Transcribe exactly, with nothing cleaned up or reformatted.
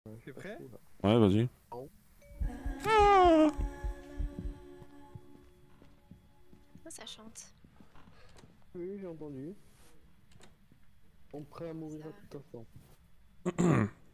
T'es prêt? Ouais, vas-y. Non. Ah. Oh, ça chante. Oui, j'ai entendu. On est prêt à mourir à Ça- tout instant.